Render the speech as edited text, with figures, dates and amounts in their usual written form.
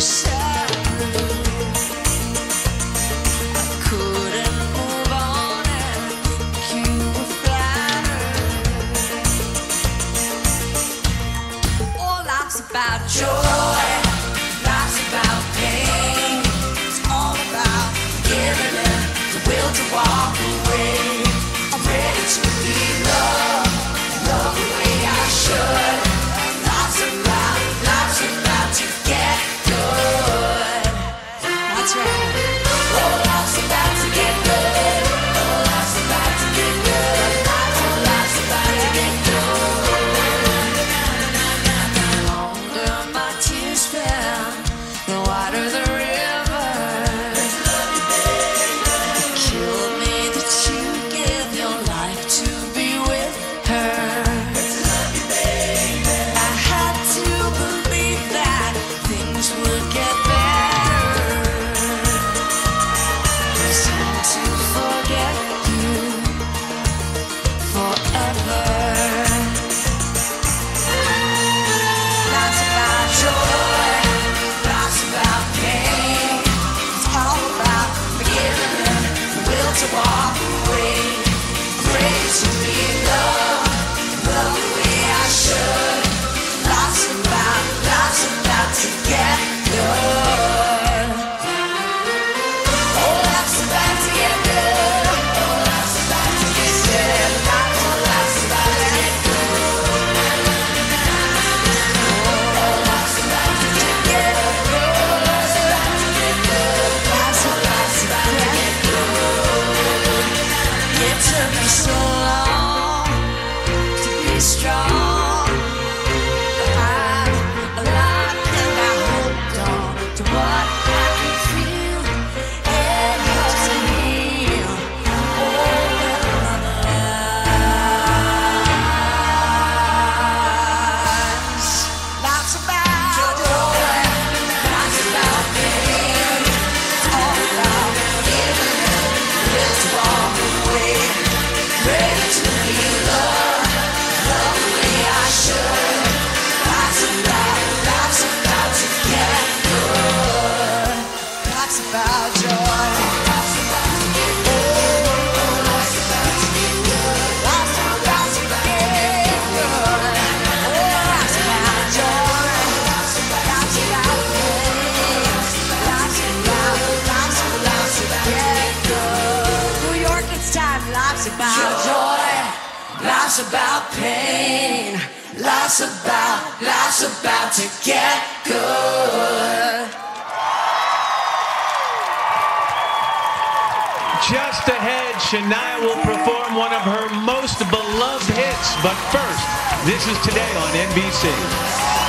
About joy, life's about pain. It's all about giving in, the will to walk away. I'm ready to be loved, love the way I should. Life's about to get good. That's right. Oh, life's about to get good. Oh, life's about to get good. Oh, life's about to get good. The wider the river, killed me that you give your life to be with her. I had to believe that things would get better. I seem to forget you forever. That's about joy. To walk away, ready to be loved, love the way I should. Life's about to get good. Oh, life's about to get good. Oh, life's about to get good. Oh, life's about to get good. Oh, life's about to get good. Life's about to get good. Life's about to get good. It took me so long to be strong. I'm alive and I hold on to what I can feel. It helps to heal all the lies. Life's about joy, life's about pain. It's all about giving in, will to walk away. Ready to be loved, love the way I should. Life's about to get good. Life's about joy. Life's about to get good. Life's about to get good. Life's about to get good. Life's about joy. Life's about pain. Life's about to get good. New York, it's time. Life's about joy, life's about pain, life's about to get good. Just ahead, Shania will perform one of her most beloved hits, but first, this is Today on NBC.